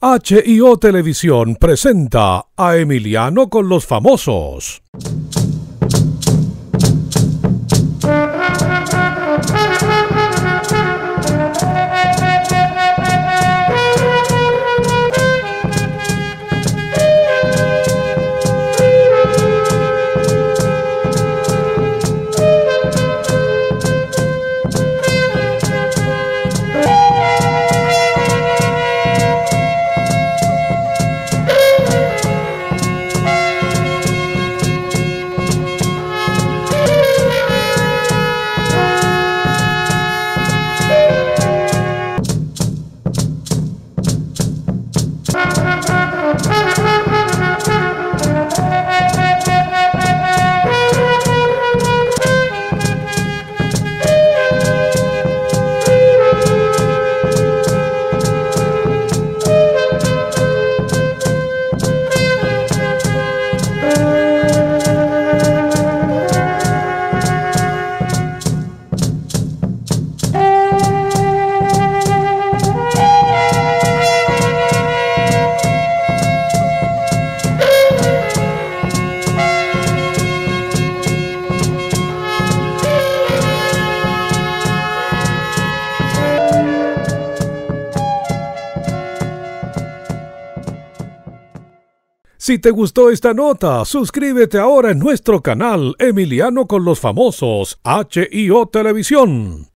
HIO Televisión presenta a Emiliano con los famosos. Si te gustó esta nota, suscríbete ahora en nuestro canal Emiliano con los famosos HIO Televisión.